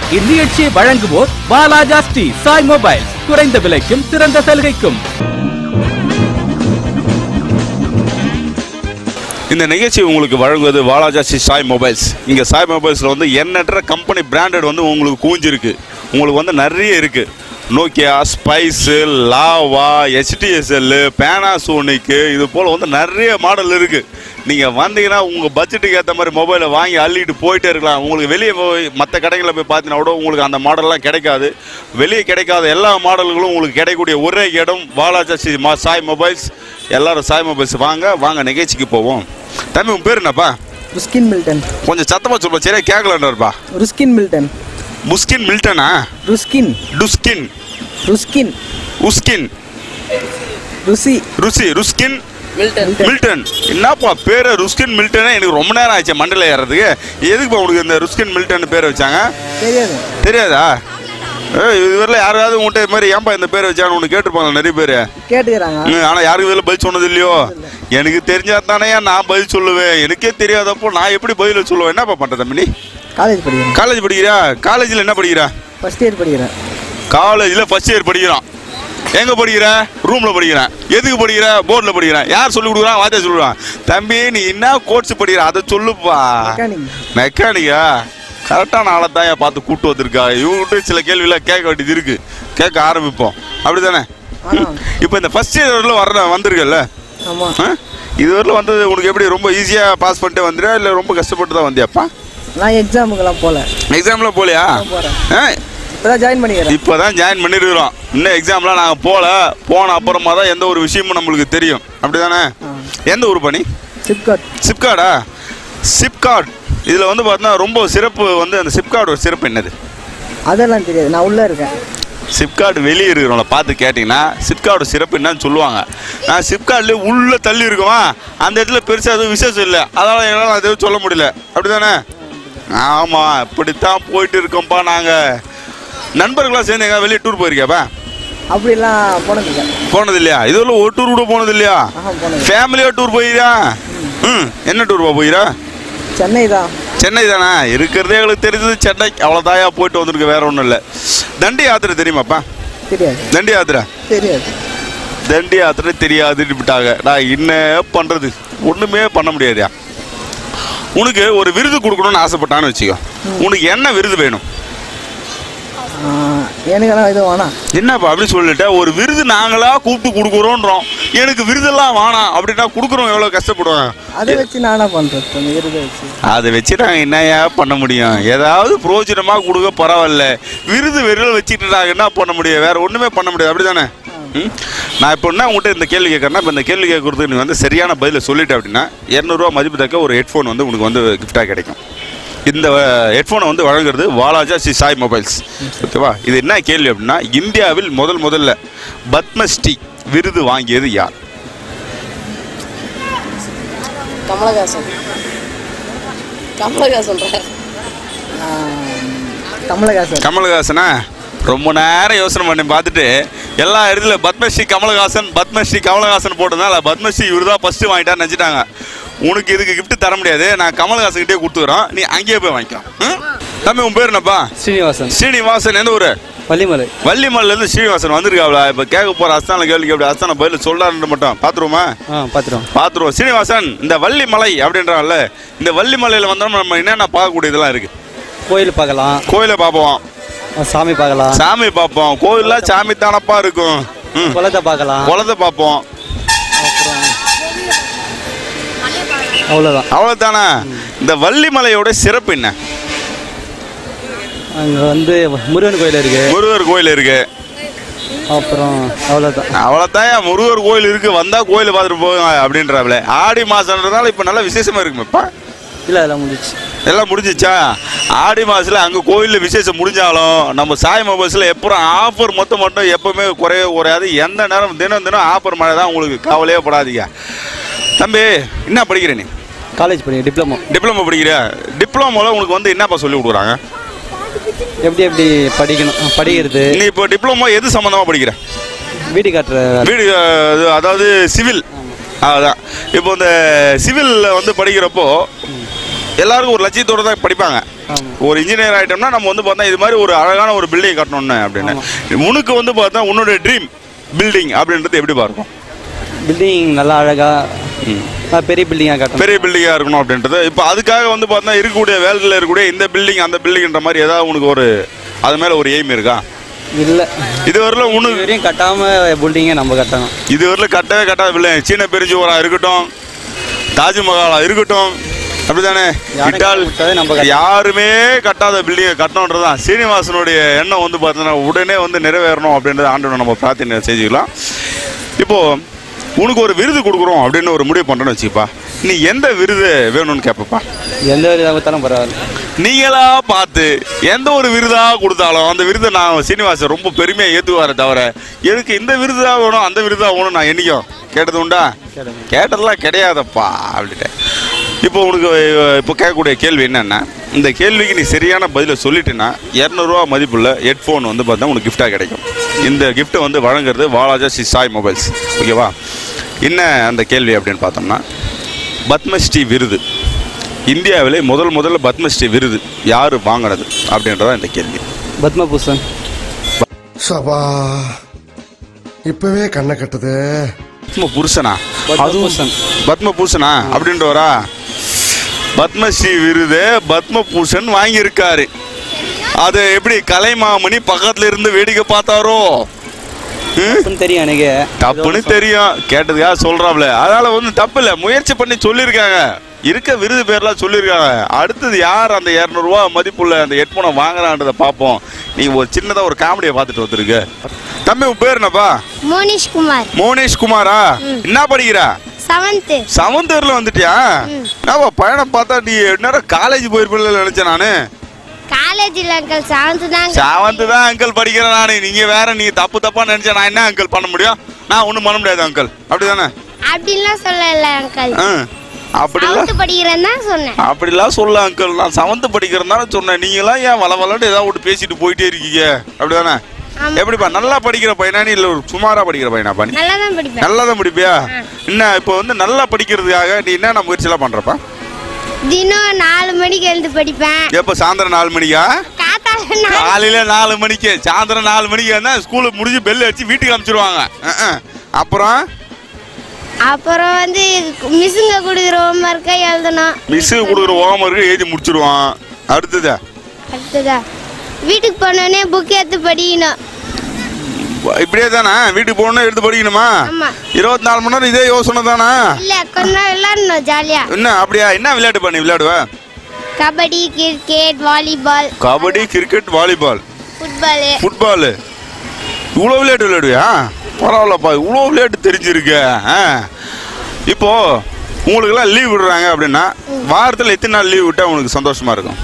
இந்நிகழ்ச்சியை வழங்குவோர் வாலாஜா ஸ்ரீ சாய் மொபைல்ஸ். குறைந்த விலைக்கும் சிறந்த சலுகைக்கும். இந்த நிகழ்ச்சி உங்களுக்கு வழங்குவது வாலாஜா ஸ்ரீ சாய் மொபைல்ஸ். இங்கே சாய் மொபைல்ஸில் வந்து எண்ணற்ற கம்பெனி பிராண்டட் வந்து உங்களுக்கு குவிஞ்சிருக்கு. உங்களுக்கு வந்து நிறைய இருக்குது. Nokia, Spice, Lava, HTSL, Panasonic, இது போல் வந்து நிறைய மாடல் இருக்குது. நீங்கள் வந்தீங்கன்னா உங்கள் பட்ஜெட்டுக்கு ஏற்ற மாதிரி மொபைலை வாங்கி அள்ளிட்டு போயிட்டே இருக்கலாம். உங்களுக்கு வெளியே போய் மற்ற கடைகளில் போய் பார்த்தீங்கன்னா கூட உங்களுக்கு அந்த மாடல்லாம் கிடைக்காது. வெளியே கிடைக்காத எல்லா மாடல்களும் உங்களுக்கு கிடைக்கக்கூடிய ஒரே இடம் வாலாஜா ஸ்ரீ சாய் மொபைல்ஸ். எல்லோரும் சாய் மொபைல்ஸ் வாங்க நிகழ்ச்சிக்கு போவோம். தம்பி உன் பேர் என்னப்பா? Ruskin Milton. கொஞ்சம் சத்தமாக சொல்லுப்பா, சரியா கேட்கலன்றாருப்பா. ருஸ்கின் மில்டன். முஸ்கின் மில்டனா? ருஸ்கின். டுஸ்கின். ருஸ்கின். உஸ்கின். ருஸ்கின் மில்டன். என்னப்பா பேர் ருஸ்கின் மில்டனே? எனக்கு ரொம்ப நேரம் ஆச்சு மண்டல ஏறதுக்கு. எதுக்குப்பா உனக்கு இந்த ருஸ்கின் மில்டன் பேர் வச்சாங்க? தெரியாதா? இதுவரையில் யாராவது உங்கள்கிட்ட இது மாதிரி ஏன்பா இந்த பேர் வச்சாங்க ஒன்று கேட்டுருப்பாங்க நிறைய பேர் கேட்டுக்கிறாங்க. ஆனால் யாருக்கு இதில் பதில் சொன்னது இல்லையோ? எனக்கு தெரிஞ்சா தானே நான் பதில் சொல்லுவேன். எனக்கே தெரியாதப்போ நான் எப்படி பதில் சொல்லுவேன்? என்னப்பா பண்ணுற தம்பி? காலேஜ் படிக்கிறா? காலேஜில் என்ன படிக்கிறா? ஃபர்ஸ்ட் இயர் படிக்கிறேன். காலேஜில் ஃபர்ஸ்ட் இயர் படிக்கிறான். எங்கே படிக்கிற? ரூமில் படிக்கிறேன். எதுக்கு படிக்கிற? போர்டில் படிக்கிறேன். யார் சொல்லிக் கொடுக்குறான்? வாத்தியார் சொல்லுவான். தம்பி நீ என்ன கோர்ஸ் படிக்கிற அதை சொல்லுப்பா. மெக்கானிக்கா? கரெக்டான ஆளை தான் பார்த்து கூப்பிட்டு வந்திருக்கா. இவங்ககிட்ட சில கேள்வியெல்லாம் கேட்க வேண்டியது இருக்கு. கேட்க ஆரம்பிப்போம். அப்படி தானே? இப்போ இந்த ஃபர்ஸ்ட் இயர் வந்திருக்கல, இதுவரையில் வந்தது உனக்கு எப்படி? ரொம்ப ஈஸியாக பாஸ் பண்ணிட்டு வந்துடுறியா இல்லை ரொம்ப கஷ்டப்பட்டு தான் வந்தியாப்பா? நான் எக்ஸாமுக்கெல்லாம் போகல. எக்ஸாம்லாம் போகலையா? இப்போதான் ஜாயின் பண்ணிருக்கிறோம். இன்னும் எக்ஸாம்லாம் நாங்கள் போன அப்புறமா தான் எந்த ஒரு விஷயமும் நம்மளுக்கு தெரியும். அப்படி தானே? எந்த ஊர் பணி? சிப்கார்டா? சிப்கார்ட் இதில் வந்து பார்த்தீங்கன்னா ரொம்ப சிறப்பு வந்து அந்த சிப்கார்டோட சிறப்பு என்னது? அதெல்லாம் தெரியாது, நான் உள்ளே இருக்கேன். சிப்கார்டு வெளியே இருக்கிறவங்கள பார்த்து கேட்டிங்கன்னா சிப்கார்டு சிறப்பு என்னன்னு சொல்லுவாங்க. நான் சிப்கார்ட்லேயே உள்ளே தள்ளி இருக்கோமா, அந்த இடத்துல பெருசாக எதுவும் விசேஷம் இல்லை. அதனால் என்னால் அது எதுவும் சொல்ல முடியல. அப்படி தானே? ஆமாம், இப்படித்தான் போயிட்டு இருக்கோம்ப்பா. நாங்கள் நண்பர்களாக சேர்ந்து எங்கே வெளியே டூர் போயிருக்கியாப்பா? அப்படிலாம் போனது இல்லையா? இதுவரை ஒரு டூர் கூட போனது இல்லையா? ஃபேமிலியாக டூர் போயிருக்கியா? என்ன டூர்ப்பா போயிரா? சென்னை தானே? இருக்கிறதே எங்களுக்கு தெரிஞ்சது சென்னை. அவ்வளோதாயா போயிட்டு வந்திருக்கு, வேற ஒன்றும் இல்லை. தண்டி யாத்திரை தெரியுமாப்பா? தண்டி யாத்திரை தெரியாது. தண்டி யாத்திரை தெரியாதுன்னு விட்டாங்க. நான் என்ன பண்ணுறது? ஒன்றுமே பண்ண முடியாதுயா. உனக்கு ஒரு விருது கொடுக்கணும்னு ஆசைப்பட்டான்னு வச்சுக்கோ. உனக்கு என்ன விருது வேணும்? எனக்கெல்லாம் இது வேணாம். என்னப்பா அப்படி சொல்லிட்ட? ஒரு விருது நாங்களா கூப்பிட்டு கொடுக்குறோன்றோம். எனக்கு விருதெல்லாம் வேணாம் அப்படின்னா கொடுக்குறோம் எவ்வளோ கஷ்டப்படுவாங்க. அதை வச்சு நானா பண்ணுறது? விருதை வச்சு அதை வச்சு நாங்கள் என்னையா பண்ண முடியும்? ஏதாவது பிரோஜனமாக கொடுக்க பரவாயில்ல. விருது வெறும் வச்சுட்டு நாங்கள் என்ன பண்ண முடியும்? வேற ஒன்றுமே பண்ண முடியாது. அப்படி தானே? நான் இப்போ என்ன உங்கள்கிட்ட இந்த கேள்வி கேட்குறேன்னா, இப்போ இந்த கேள்வி கேட்குறதுக்கு நீ வந்து சரியான பதிலை சொல்லிட்டேன் அப்படின்னா 200 ரூபா மதிப்பு தக்க ஒரு ஹெட்ஃபோன் வந்து உனக்கு வந்து கிஃப்டாக கிடைக்கும். இந்த ஹெட்ஃபோனை வந்து வழங்குறது வாலாஜா ஸ்ரீ சாய் மொபைல்ஸ். ஓகேவா? இது என்ன கேள்வி அப்படின்னா, இந்தியாவில் முதல்ல பத்மஸ்ரீ விருது வாங்கியது யார்? கமலஹாசனா? ரொம்ப நேரம் யோசனை பண்ணி பார்த்துட்டு எல்லா இடத்துல பத்மஸ்ரீ கமலஹாசன் போட்டதுனால பத்மஸ்ரீ இவர் தான் ஃபஸ்ட்டு வாங்கிட்டான்னு நினச்சிட்டாங்க. உனக்கு இதுக்கு கிஃப்ட் தர முடியாது. நான் கமலஹாசன்கிட்டே கொடுத்துக்கிறோம். நீ அங்கேயே போய் வாங்கிக்கலாம். தம்பி உன் பேர் என்னப்பா? ஸ்ரீனிவாசன். எந்த ஊர்? வள்ளிமலையிலேருந்து ஸ்ரீனிவாசன் வந்திருக்காங்களா? இப்போ கேட்க போகிற அஸ்தான கேள்விக்கு எப்படி அஸ்தான பதில் சொல்கிறாருன்னு மட்டும் பார்த்துருவோமா? பார்த்துருவோம். ஸ்ரீனிவாசன், இந்த வள்ளிமலை அப்படின்றாங்கல்ல, இந்த வள்ளிமலையில் வந்தோம்னா நம்ம என்னென்ன பார்க்கக்கூடியதெல்லாம் இருக்குது? கோயில் பார்க்கலாம். கோயிலை பார்ப்போம். சாமி பார்க்கலாம். சாமி பார்ப்போம். கோயிலெலாம் சாமி தானப்பா இருக்கும். குளத்தை பார்க்கலாம். குளத்தை பார்ப்போம். அவ்வளோதானே? இந்த வள்ளிமலையோட சிறப்பு என்ன? அங்கே வந்து முருகன் கோயில் இருக்கு. அப்புறம் அவ்வளோதான். முருகர் கோயில் இருக்கு. வந்தா கோயில் பார்த்துட்டு போவாங்க அப்படின்றாங்களே. ஆடி மாசம்ன்றதால இப்போ நல்லா விசேஷமா இருக்குமேப்பா. இல்லை, அதெல்லாம் முடிஞ்சிச்சு. எல்லாம் முடிஞ்சிச்சா? ஆடி மாதத்தில் அங்கே கோயிலில் விசேஷம் முடிஞ்சாலும் நம்ம சாய் மொபைல்ஸில் எப்பறம் ஆஃபர் மட்டும் எப்போவுமே குறையாது. எந்த நேரம் தினம் ஆஃபர் மழை தான். உங்களுக்கு கவலையே படாதீங்க. தம்பி என்ன படிக்கிற நீ? காலேஜ் படிக்கிறேன். டிப்ளமோ படிக்கிற? டிப்ளமோவில் உனக்கு வந்து என்னப்பா சொல்லி கொடுக்குறாங்க? எப்படி படிக்கிறது? நீ இப்போ டிப்ளமோ எது சம்மந்தமாக படிக்கிற? வீடு கட்டுற வீடு, அதாவது சிவில். அதான் இப்போ இந்த சிவிலில் வந்து படிக்கிறப்போ எல்லாருக்கும் ஒரு லட்சியத்தோட தான் படிப்பாங்க. ஒரு இன்ஜினியர் ஆகிட்டோம்னா நம்ம வந்து பார்த்தா இது மாதிரி ஒரு அழகான ஒரு பில்டிங் கட்டணும்னு அப்படின்னு. உனக்கு வந்து பார்த்தா உன்னோட ட்ரீம் பில்டிங் அப்படின்றது எப்படி பார்க்கும்? பில்டிங் நல்லா அழகா பெரிய பில்டிங்காக கட்டணும். பெரிய பில்டிங்காக இருக்கணும் அப்படின்றது. இப்போ அதுக்காக வந்து பார்த்தா இருக்கக்கூடிய வேலையில் இருக்கக்கூடிய இந்த பில்டிங் அந்த பில்டிங்ன்ற மாதிரி ஏதாவது உனக்கு ஒரு அது மேலே ஒரு எய்ம் இருக்கா? இல்லை, இதுவரையிலும் உனக்கு வரையும் கட்டாமல் பில்டிங்கை நம்ம கட்டணும். இதுவரையிலும் கட்டாத பில்டிங் சீன பெருஞ்சுவராக இருக்கட்டும், தாஜ்மஹாலாக இருக்கட்டும், அப்படிதானே? யாருமே கட்டாத பில்டிங்கை கட்டணுன்றதான் சீனிவாசனுடைய எண்ணம் வந்து பார்த்தீங்கன்னா உடனே வந்து நிறைவேறணும் அப்படின்றத ஆண்டவனை நம்ம பிரார்த்தனை செஞ்சுக்கலாம். இப்போது உனக்கு ஒரு விருது கொடுக்குறோம் அப்படின்னு ஒரு முடிவு பண்ணுறோன்னு வச்சுப்பா, நீ எந்த விருது வேணும்னு கேட்பப்பா? எந்த விருதாக கொடுத்தாலும் பரவாயில்ல. நீங்களா பார்த்து எந்த ஒரு விருதாக கொடுத்தாலும் அந்த விருதை நான் சீனிவாசன் ரொம்ப பெருமையாக ஏற்றுவார தவிர எனக்கு இந்த விருதாக வேணும் அந்த விருதாக வேணும் நான் என்னைக்கும் கேட்டது உண்டா? கேட்டதெல்லாம் கிடையாதப்பா அப்படின்ட்டு. இப்போ உனக்கு இப்போ கேட்கக்கூடிய கேள்வி என்னென்னா, இந்த கேள்விக்கு நீ சரியான பதிலை சொல்லிட்டேன்னா 200 ரூபா மதிப்புள்ள ஹெட்ஃபோன் வந்து பார்த்தா உனக்கு கிஃப்டாக கிடைக்கும். இந்த கிஃப்ட்டை வந்து வழங்குறது வாலாஜா ஸ்ரீ சாய் மொபைல்ஸ். ஓகேவா? என்ன அந்த கேள்வி அப்படின்னு பார்த்தோம்னா, பத்மஸ்ரீ விருது இந்தியாவிலே முதல்ல பத்மஸ்ரீ விருது யார் வாங்கினது அப்படின்றதான் இந்த கேள்வி. பத்மபூஷன். சபா இப்பவே கண்ணை கட்டுது. பத்மபூஷனா? பத்மபூஷன். பத்மபூஷனா அப்படின்றவரா? பத்மஸ்ரீ விருது பத்மபூஷன் வாங்கியிருக்காரு. அது எப்படி கலைமாமணி பக்கத்துல இருந்து வேடிக்கை பார்த்தாரோ? தெரியும் எனக்கு. தப்புன்னு தெரியும், கேட்டதுக்காக சொல்றாப்ல. அதனால ஒன்றும் தப்பு இல்லை, முயற்சி பண்ணி சொல்லியிருக்காங்க, இருக்க விருது பேர்லாம் சொல்லியிருக்காங்க. அடுத்தது யார் அந்த 200 ரூபா மதிப்புள்ள அந்த ஹெட்ஃபோனை வாங்குறான்றதை பார்ப்போம். நீ ஒரு சின்னதாக ஒரு காமெடியை பார்த்துட்டு வந்துருக்க. தம்பி உன் பேர் என்னப்பா? மோனிஷ் குமார். மோனிஷ் குமாரா? என்ன படிக்கிறா? 7th இயர்ல வந்துட்டியா? பையனை பார்த்தா நீ நேரம் காலேஜ் போயிருப்பேன்னு நினைச்சேன் நானு. காலேஜில் அங்கிள் 7th தான் அங்கிள் படிக்கிறேன் நானு. நீங்க வேற நீ தப்பா நினைச்சா நான் என்ன அங்கிள் பண்ண முடியும்? நான் ஒன்றும் பண்ண முடியாது அங்கிள். அப்படிதானே? அப்படிலாம் சொல்லல அங்கிள். அப்படிலாம் படிக்கிறேன் தான் சொன்னேன். அப்படிலாம் சொல்ல அங்கிள், நான் 7th படிக்கிறேன்னு சொன்னேன். நீங்களாம் ஏன் வளவலன்னு ஏதாவது விட்டு பேசிட்டு போயிட்டே இருக்கீங்க. அப்படிதானே? எப்படிப்பா, நல்லா படிக்கிற பையனா நீ இல்லை சுமாரா படிக்கிற பையனாப்பா? நீ நல்லா தான் படிப்பியா? என்ன இப்போ வந்து நல்லா படிக்கிறதுக்காக நீ என்ன முயற்சியெல்லாம் பண்றப்பா? தினம் 4 மணிக்கு எழுந்து படிப்பேன். எப்போ? சாயந்தரம் 4 மணிக்கா? காலையில 4 மணிக்கு, சாயந்தரம் 4 மணிக்கு வந்தா ஸ்கூலுக்கு முடிஞ்சு பெல் அடிச்சு வீட்டுக்கு அனுப்பிச்சிருவாங்க. அப்புறம் வந்து மிஸ்ஸுங்க கொடுக்குற ஹோம்ஒர்க்கை எழுதணும். மிஸ்ஸுங்க கொடுக்குற ஹோம்ஒர்க்கை எழுதி முடிச்சிருவான். அடுத்ததா வீட்டுக்கு போனோடனே புக் எடுத்து படிக்கணும். இப்படியே தானே? வீட்டுக்கு போகணும் எடுத்து படிக்கணுமா? 24 மணி நேரம் இதே யோசனை தானே? இல்ல, கொஞ்ச நேரம் விளையாடணும் ஜாலியா. என்ன அப்படியா? என்ன விளையாட்டு பண்ணி விளையாடுவ? Kabaddi, cricket, volleyball. Kabaddi, cricket, volleyball, football. இவ்வளோ விளையாட்டு விளையாடுவியா? பரவாயில்லப்பா, இவ்வளோ விளையாட்டு தெரிஞ்சிருக்க. இப்போ உங்களுக்கெல்லாம் லீவ் விடுறாங்க அப்படின்னா வாரத்தில் எத்தனை நாள் லீவ் விட்டா உனக்கு சந்தோஷமா இருக்கும்?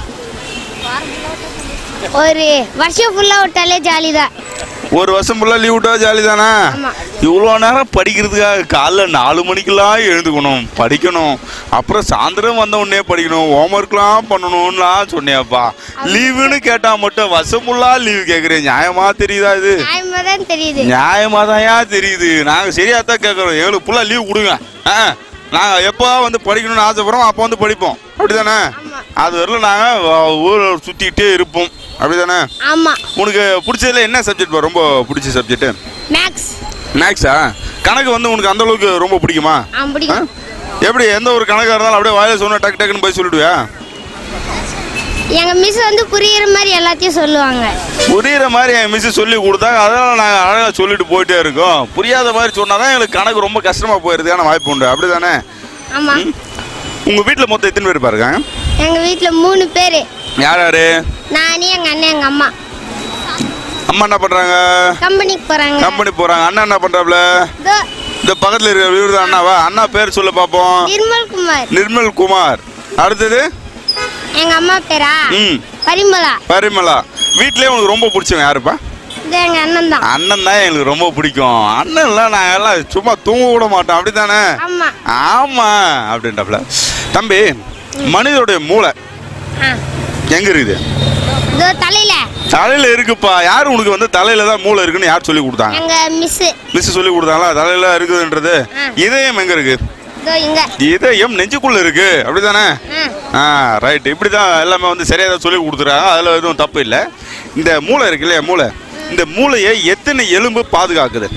ஒரு வருஷம் ஃபுல்லா விட்டாலே ஜாலி தான். ஒரு வருஷம் ஃபுல்லா லீவ் விட்டா ஜாலி தானே? இவ்வளோ நேரம் படிக்கிறதுக்காக காலைல 4 மணிக்கெல்லாம் எழுந்துக்கணும், படிக்கணும், அப்புறம் சாயந்தரம் வந்த உடனே படிக்கணும், ஹோம்ஒர்க்லாம் பண்ணணும்லாம் சொன்னியாப்பா. லீவுன்னு கேட்டா மட்டும் வருஷம் ஃபுல்லா லீவு கேட்குறேன். நியாயமா தெரியுதா? இது நியாயமா தான் தெரியுது. நாங்கள் சரியா தான் கேட்குறோம். எங்களுக்கு ஃபுல்லா லீவ் கொடுங்க. நாங்கள் எப்போ வந்து படிக்கணும்னு ஆசைப்படுறோம் அப்போ வந்து படிப்போம். அப்படிதானே? அது வரல நாங்கள் ஊர் சுற்றிக்கிட்டே இருப்போம். அப்படிதானே? உனக்கு பிடிச்சதுல என்ன சப்ஜெக்ட் ரொம்ப பிடிச்ச சப்ஜெக்ட்? மேக்ஸா? கணக்கு வந்து உனக்கு அந்த அளவுக்கு ரொம்ப பிடிக்குமா? எப்படி எந்த ஒரு கணக்காக இருந்தாலும் அப்படியே வாயில சொன்ன டக்கு டக்குன்னு போய் சொல்லிடுவியா? எங்க மிஸ் வந்து புரியுற மாதிரி எல்லாத்தையும் சொல்லுவாங்க. புரியுற மாதிரி என் மிஸ் சொல்லி கொடுத்தாங்க, அதனால நாங்கள் அழகாக சொல்லிட்டு போயிட்டே இருக்கோம். புரியாத மாதிரி சொன்னாதான் எங்களுக்கு கணக்கு ரொம்ப கஷ்டமா போயிருதுக்கான வாய்ப்பு உண்டு. அப்படிதானே? உங்க வீட்டில் மொத்தம் எத்தனை பேர் பாருங்க? எங்க வீட்டில் 3 பேர். யார் யாரு? நானே, எங்க அண்ணன், எங்க அம்மா. அம்மா என்ன பண்றாங்க? கம்பெனிக்கு போறாங்க. அண்ணா என்ன பண்றாப்ல? இந்த பக்கத்துல இருக்கிற வீடு அண்ணாவா? அண்ணா பேர் சொல்ல பாப்போம். நிர்மல் குமார். அடுத்தது? எங்க அம்மா பேரா? பரிமளா. வீட்லயே உனக்கு ரொம்ப பிடிச்சவங்க யாருப்பா? எங்க அண்ணன் தான். அண்ணன் தான் எங்களுக்கு ரொம்ப பிடிக்கும். அண்ணன்லாம் நாங்கள் எல்லாம் சும்மா தூங்க விட மாட்டோம். அப்படித்தானே? ஆமா அப்படின்றாப்ல. தம்பி, மனிதனுடைய மூளை எங்க இருக்குது? தலையில இருக்குப்பா. யாரு உனக்கு வந்து தலையில தான் மூளை இருக்குன்னு யார் சொல்லி கொடுத்தாங்க? மிஸ் சொல்லி கொடுத்தாங்களா தலையில இருக்குதுன்றது? இதயம் எங்க இருக்கு? இங்க இதயம் நெஞ்சுக்குள்ள இருக்கு அப்படிதானே? ரைட். இப்படிதான் எல்லாமே வந்து சரியா தான் சொல்லி கொடுத்துறாங்க. அதுல எதுவும் தப்பு இல்லை. இந்த மூளை இருக்கு இல்லையா, மூளை, இந்த மூளையை எத்தனை எலும்பு பாதுகாக்குது?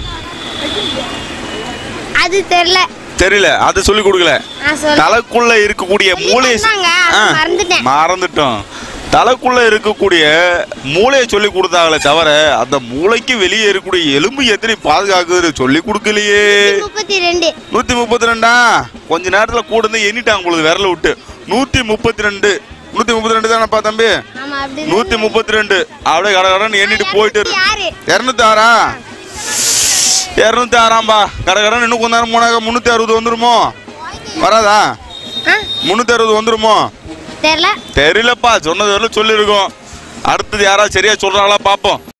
அது தெரியல, அது சொல்லி கொடுக்கல. தலைக்குள்ள இருக்கக்கூடிய மூளையை மறந்துட்டோம். தலைக்குள்ள இருக்கக்கூடிய மூளையை சொல்லி கொடுத்தாங்களே தவிர அந்த மூளைக்கு வெளியே இருக்கக்கூடிய எலும்பு எத்தனை பாதுகாக்குது சொல்லி கொடுக்கலையே. 132. கொஞ்ச நேரத்துல கூட இருந்து எண்ணிட்டாங்க உங்களுக்கு விரல விட்டு. 132. 132 தானப்பா தம்பி? 132. அப்படியே கடகடன்னு எண்ணிட்டு போயிட்டு 206. 206பா. கடகடன்னு இன்னும் கொஞ்ச நேரம் போனாக்க 360 வந்துருமோ? வராதா? 360 வந்துருமோ? தெரியலப்பா. சொன்னது வரல சொல்லியிருக்கோம். அடுத்தது யாராவது சரியா சொல்றாங்களா பாப்போம்.